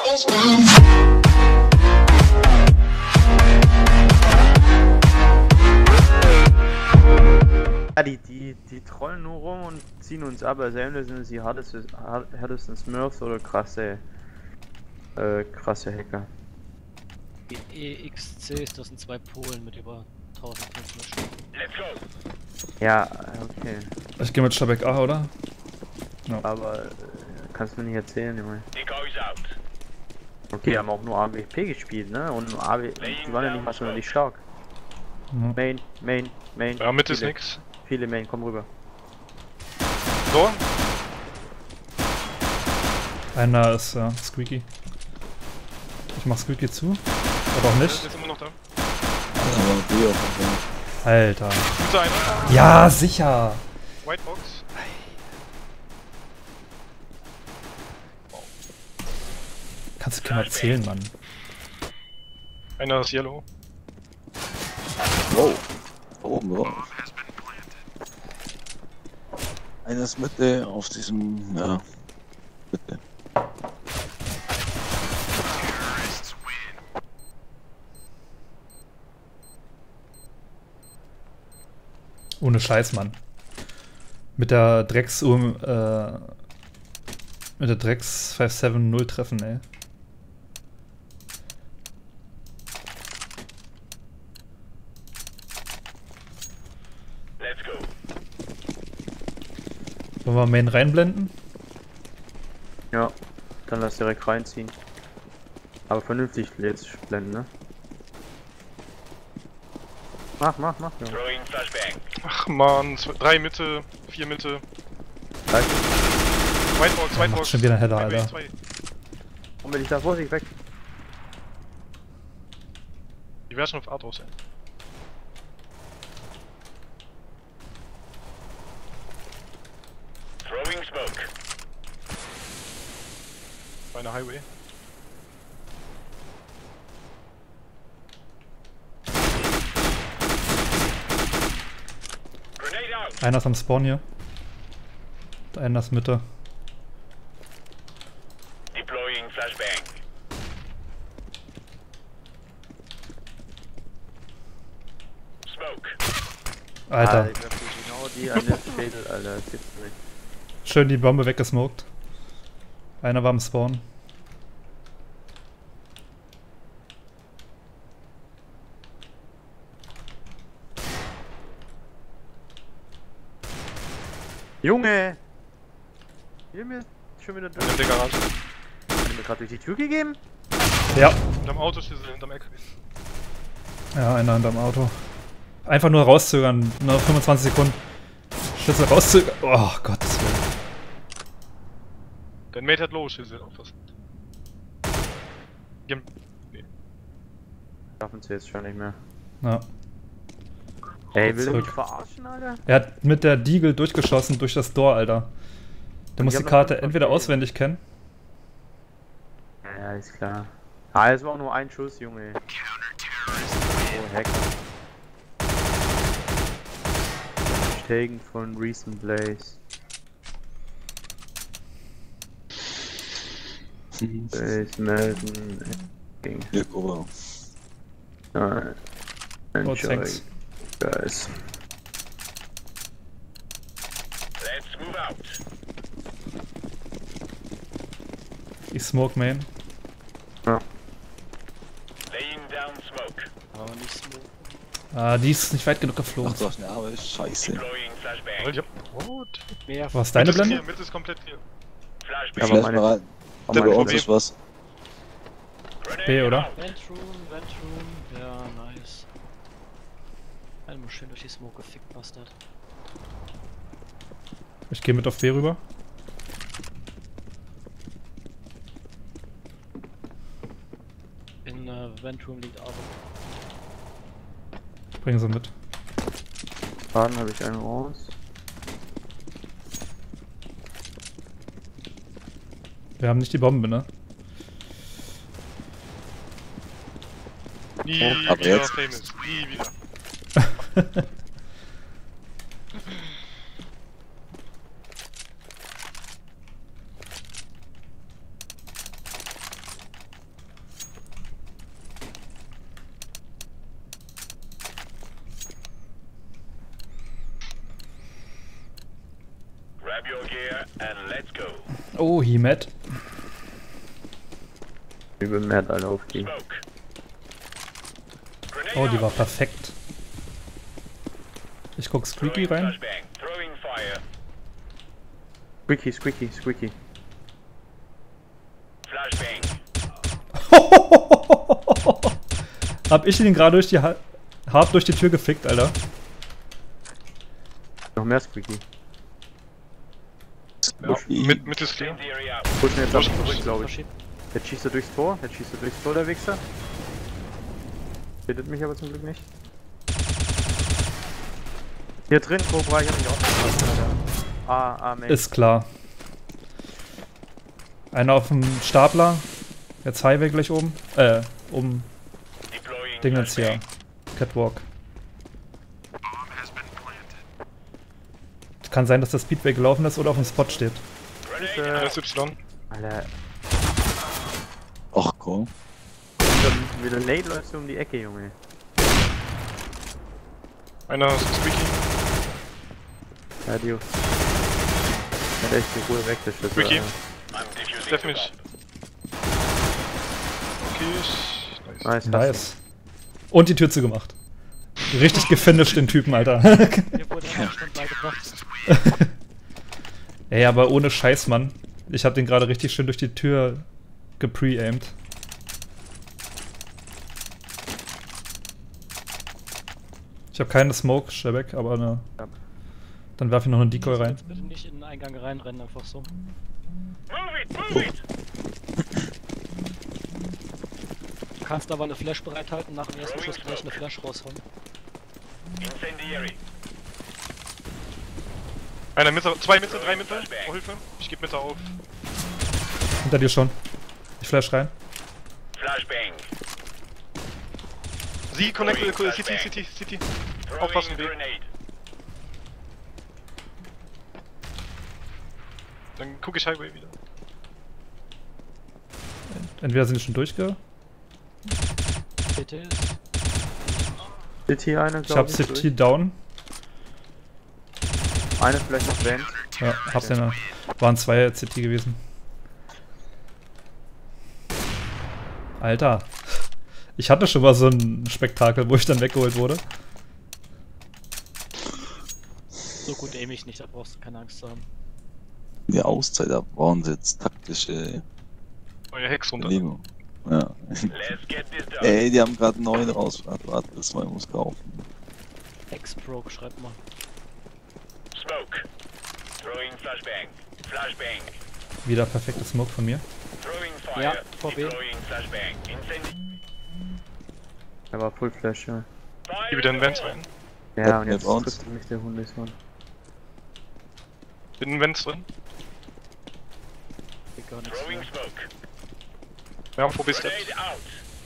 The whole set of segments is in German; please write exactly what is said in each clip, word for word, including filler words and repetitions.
Ja, die, die, die trollen nur rum und ziehen uns ab, also entweder sind sie härtesten, härtesten Smurfs oder krasse, äh, krasse Hacker. Die E X C ist das sind zwei Polen mit über eintausendfünfhundert Stunden. Let's go. Ja, okay. Ich gehe mit Schabeck A, oder? Ja. Aber äh, kannst du mir nicht erzählen, Junge. The goes out. Okay, haben auch nur A W P gespielt, ne? Und A W P, die waren ja nicht mal so nicht stark. Ja. Main, Main, Main. Ja, Mitte ist viele, nix. Viele Main, komm rüber. So. Einer ist ja Squeaky. Ich mach Squeaky zu. Oder auch Der nicht. ist immer noch da. Aber B auf Alter. Mitte einer. Ja, sicher! Whitebox. Kannst du keiner erzählen, Mann. Einer ist Yellow. Wow. Oben, wow. Einer ist Mitte auf diesem, ja, Mitte. Ohne Scheiß, Mann. Mit der Drecks um, äh, mit der Drecks fünf sieben null treffen, ey. Let's go. Wollen wir Main reinblenden? Ja, dann lass direkt reinziehen. Aber vernünftig jetzt blenden, ne? Mach, mach, mach, Junge. Throwing flashbang. Ach man, zwei, drei Mitte, vier Mitte. Bleib. Whitebox, macht Whitebox. schon wieder einen Header, Zwei, Alter. zwei. Und wenn ich da Vorsicht weg. Die werden schon auf Art aus, ey. Throwing smoke. Bei einer Highway. Grenade out. Einer ist am Spawn hier. Und einer ist Mitte. Deploying flashbang. Smoke. Alter. Ah, ich hab genau die an der Schädel, Alter. Das gibt's nicht. Schön die Bombe weggesmoked. Einer war am Spawn. Junge! Hier mir schon wieder durch. In der Garage. Hat er mir gerade durch die Tür gegeben? Ja. Hinterm Autoschlüssel, hinterm L K W. Ja, einer hinterm Auto. Einfach nur rauszögern. Nur fünfundzwanzig Sekunden. Schlüssel rauszögern. Oh Gottes Willen. Dein Mate hat Low Schlüssel aufpassen. Hier- Nee. Schaffen sie jetzt schon nicht mehr. Ja. Ey, will er mich Zurück. verarschen, Alter? Er hat mit der Deagle durchgeschossen durch das Door, Alter. Der Und muss die die haben Karte noch entweder fünf auswendig kennen. Ja, ist klar. Ah, es war auch nur ein Schuss, Junge. Oh, Hack. Taken von Recent Blaze. Blaze melden. Hacking. Hier, Ober. Alright. Oh, Enjoy, thanks. guys. Let's move out. Ich smoke Main. Ja. Laying down smoke. Aber nicht smoke. Ah, die ist nicht weit genug geflogen. Ach doch, ne, aber ist scheiße. Deploying flashbang. Weil ich hab. What? Mehr Was, deine Mitte ist Blende? clear, Mitte ist komplett clear. Flashbang. Aber Vielleicht meine- mal rein. aber Der bei meine uns ist was. Grenade B, oder? out. Ventroom, Ventroom. Ja, nice. Einmal schön durch die Smoke gefickt, Bastard. Ich gehe mit auf B rüber. In äh, Ventroom liegt Avo. Bringen sie mit. Faden habe ich einen raus. Wir haben nicht die Bombe, ne? Nie Oh, aber wieder jetzt- famous. Nie wieder. your gear and let's go. Oh, he met. Übel mehr alle auf die. Smoke. Grenade Oh, die war out. perfekt. Ich guck Squeaky Throwing rein. flashbang. Throwing fire. Squeaky, squeaky, squeaky. Flashbang. Hab ich ihn gerade durch die ha hart durch die Tür gefickt, Alter. Noch mehr squeaky. Ja, mit, mit ist clear. Incendiary out. Pushen jetzt ab Push, push, zurück, glaube ich. Verschieben. Jetzt schießt er durchs Tor, jetzt schießt er durchs Tor, der Wichser. Findet mich aber zum Glück nicht. Hier drin, Cobra, ich hab mich auch. Ah, ah, Main. Ist klar. Einer auf dem Stapler. Jetzt Highway gleich oben. Äh, um Deploying Dingens hier. flashbang. Catwalk. Kann sein, dass der Speedway gelaufen ist oder auf dem Spot steht. Grenade out. S Y. Alter, Ach komm. wieder, wieder late läufst du um die Ecke, Junge. Einer Squeaky. Ja, die. Hat echt die Ruhe weg, der Schlüssel. Squeaky. Alter. I'm defusing the Definitiv. bomb. Okay, nice. Nice, Nice. Und die Tür zugemacht. Richtig gefinisht den Typen, Alter. Mir wurde der Abstand beigebracht. Ey, aber ohne Scheiß, Mann. Ich hab den gerade richtig schön durch die Tür gepre-aimed. Ich hab keine Smoke, Shebeck, aber ne. Ja. Dann werf ich noch einen Decoy rein. Jetzt bitte nicht in den Eingang reinrennen, einfach so. Move it, move it. Du kannst aber eine Flash bereithalten, nach dem ersten Schuss gleich eine Flash raushauen. Incendiary. Einer Mitte, zwei Mitte, drei Mitte. Oh, Hilfe. Ich geb Mitte auf. Hinter dir schon. Ich flash rein. Flashbang. Sie, connect, äh, City, City, City. Aufpassen, Throwing B. grenade. Dann guck ich Highway wieder. Entweder sind die schon durchge... Bitte ist. City eine, Ich hab glaube ich. City down. Eine vielleicht noch Vent. Ja, hab's ja noch. Waren zwei City gewesen. Alter. Ich hatte schon mal so ein Spektakel, wo ich dann weggeholt wurde. So gut aim ich nicht, da brauchst du keine Angst zu haben. Die Auszeit abbauen sie jetzt taktische Euer Hex runter. Überlegung. Ja. Let's get this done. Ey, die haben gerade einen neuen rausgebracht. Warte, das mal muss kaufen. Ex-Broke, schreib mal. Smoke. Throwing flashbang. Flashbang. Wieder perfekte Smoke von mir. Throwing fire. Ja, vor B. Deploying flashbang. Incendi. Er war Full Flash, ja. Fire Geh wieder in in the Vents hole. rein. Ja, Ja, und ja, jetzt bei uns. trifft mich der Hundesmann. Bin in Vents drin. Geht gar nichts Throwing mehr. smoke. Wir haben probiert. Grenade out.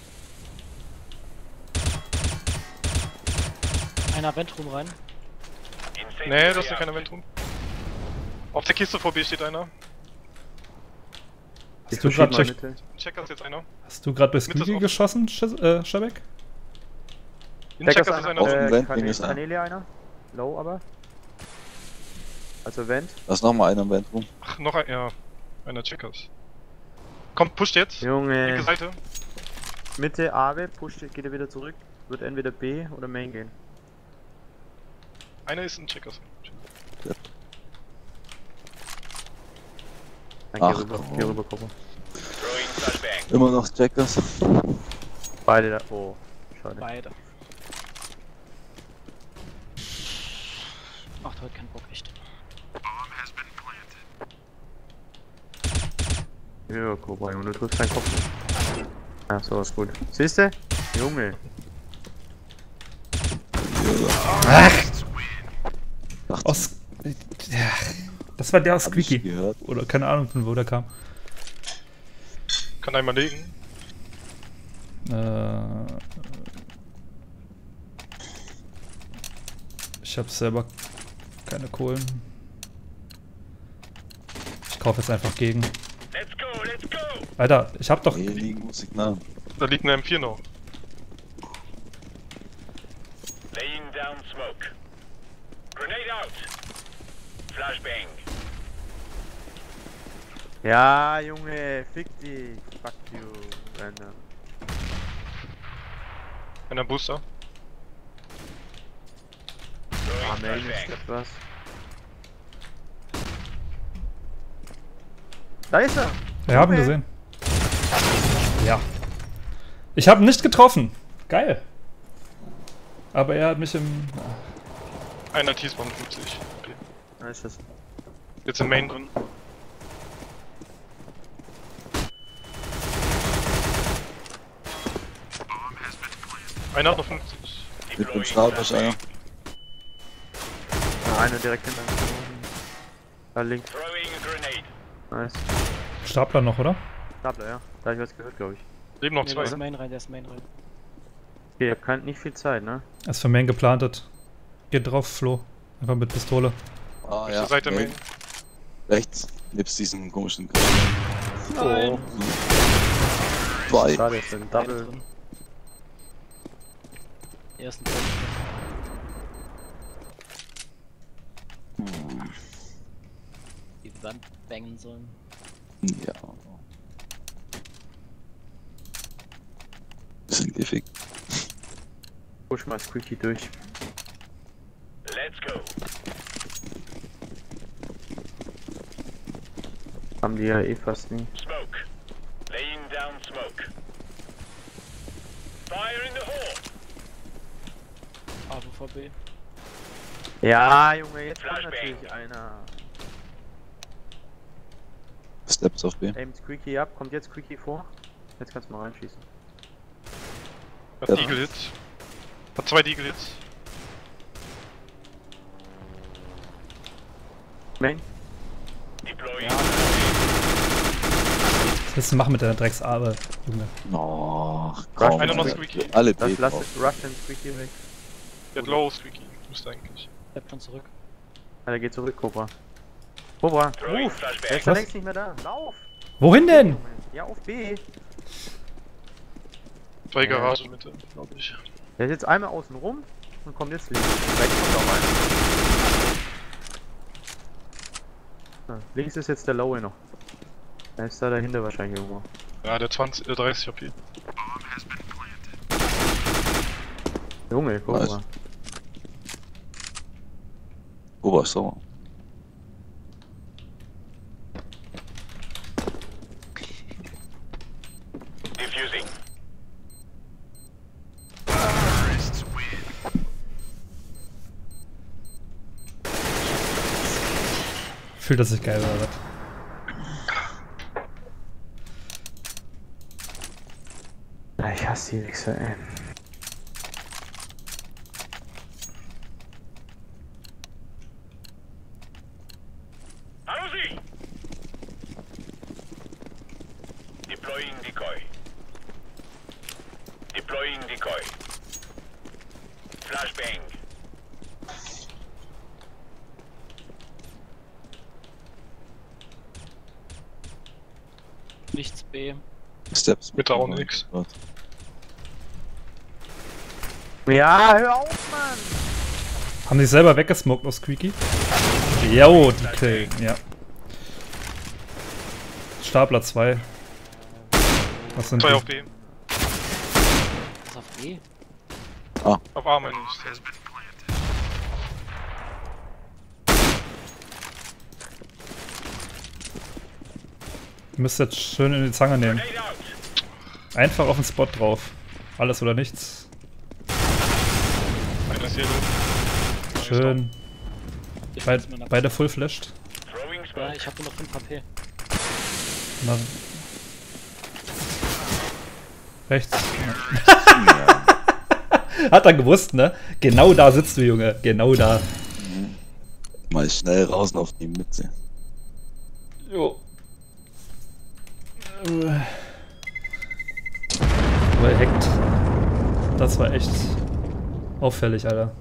Einer Ventroom rein. Incendiary Nee, das ist ja out. kein Event. Auf der Kiste vor B steht einer. Ich Hast du verschieb gerade mal check, Mitte. Checker ist jetzt einer. hast du grad bei Mitte ist Squeaky offen. geschossen, Sch- äh, Shebeck? In Checker Checker ist einer. Auf dem Äh, Vent Kanä ist einer. Kanäle einer. Low aber. Also Vent. Da ist nochmal einer im Ventrum. Ach, noch ein, ja. Einer Checkers. Kommt, pusht jetzt. Linke Junge. Seite. Mitte Awe, pusht, geht er wieder zurück. Wird entweder B oder Main gehen. Einer ist ein Checkers. Dann geh Ach, rüber, komm. geh rüber, Cobra. Throwing flashbang. Immer noch Checkers. Beide da. Oh, schade. Beide. Macht heute keinen Bock, echt. Ja, Cobra, Junge, du triffst deinen Kopf nicht. Ja, so ist gut. Siehste? Junge. Ach, Aus. Ja, das war der aus hab ich Squeaky. gehört. Oder keine Ahnung, von wo der kam. Kann einmal legen. Äh, ich habe selber keine Kohlen. Ich kaufe jetzt einfach gegen. Let's go, let's go. Alter, ich hab doch. Hier liegen Musignal. Da liegt eine M vier noch. Laying down smoke. Grenade out. Flashbang. Ja, Junge, fick dich. Fuck you, random. Einer Booster. Ah, Throwing Main ist flashbang. etwas. Da ist er! Wir haben ihn Okay. gesehen. Ja. Ich habe nicht getroffen. Geil. Aber er hat mich im... Einer T-Spawn fünfzig. Okay. Da ist es. Jetzt im Main drin. Einer hat noch fünfzig. Mit dem Deploying Stapel ist einer. flashbang. Ja, einer direkt hinter mir. Da links. Throwing a grenade. Nice. Stapler noch, oder? Stapler, ja. Da hab ich was gehört, glaube ich. Leben noch Nee, zwei. der ist Main rein, der ist Main rein. Okay, ihr habt nicht viel Zeit, ne? Er ist für Main geplantet. Geht drauf, Flo. Einfach mit Pistole. Ah Auf ja. der Seite Main. Main. Rechts. Nebst diesem komischen. Oh. Zwei. Schade, jetzt ein Beide Double. drin. Die ersten beiden. Hm, Die Wand bangen sollen. Ja. Bisschen gefickt. Push mal Squeaky durch. Let's go. Haben die ja eh fast nie. Smoke. Laying down smoke. Fire in the hole. A W V B. Ja, Junge, jetzt kommt Flashbang. natürlich einer. Steps auf B. Aim Squeaky ab, kommt jetzt Squeaky vor. Jetzt kannst du mal reinschießen. Hat Ja. Deagle Hits. Hat zwei Deagle Hits. Main? Deploying. Was willst du machen mit deiner Drecksarbe, Junge? Oh, kaum. Einer noch alle- Squeaky. Alle B Das lass drauf. Rush den Squeaky weg. Der hat Low Squeaky. Müsste eigentlich. Bleibt schon zurück. Ah, der geht zurück, Cobra. Cobra, Throwing ruf! Der flashbang. ist ja Was? längst nicht mehr da. Lauf! Wohin denn? Ja, auf B. Zwei Ja. Garage Mitte, glaube ich. Der ist jetzt einmal außen rum und kommt jetzt links. Vielleicht kommt auch einer. Ah, links ist jetzt der Lowe noch. Er ist da dahinter wahrscheinlich irgendwo. Ja, der zwanzig, äh, dreißig H P. Junge, Cobra. Nice. Ober ist sauer. Defusing. Fühlt das sich geil oder was? Ah, ich hasse die Wichser, ey. Hallo Sie! Deploying decoy. Deploying decoy. Flashbang. Nichts B. Steps. Mitte auch nix. Ja, hör auf, Mann! Haben die sich selber weggesmoked aus Squeaky? Jo, die killen, ja. Stapler zwei. Was sind Zwei die? auf B. Was auf E? Auf A meine ich. Ihr müsst jetzt schön in die Zange nehmen. Grenade out. Einfach auf den Spot drauf. Alles oder nichts. Einer ist Yellow. Schön. Ich Beid, muss mir noch- beide full flashed. Throwing Ja, smoke. ich hab nur noch fünf H P. Na, rechts. Hat er gewusst, ne? Genau da sitzt du, Junge. Genau da. Mal schnell raus auf die Mitte. Jo. Well hackt. Das war echt auffällig, Alter.